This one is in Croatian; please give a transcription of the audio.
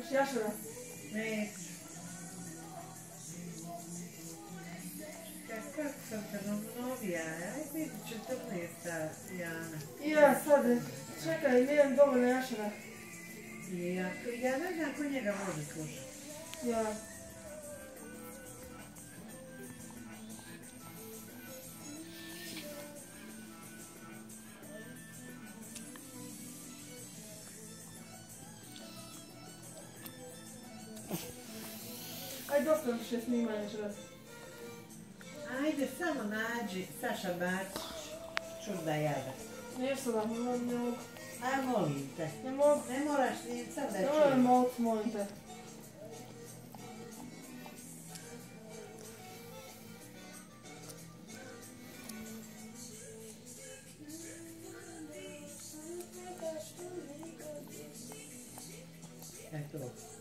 Hoćeš jašara? Neću. Kako sam te novija, aj biti 14. Jana. I ja sad, čekaj, nijem dovoljno jašara. Ja ne znam ko njega može slušati. Ja. Aj, dosta nam še snimanja još. Ajde, samo nađi Saša Bačić, čuda jada. Nešto da, ne mogu. Aj, molim te. Ne mogu. Ne moraš ni sad da Ne čujem. molim te. Eto.